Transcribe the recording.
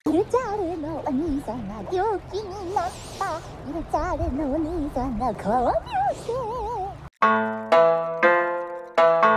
ルチャーレのお兄さんが病気になった。ルチャーレのお兄さんが看病して。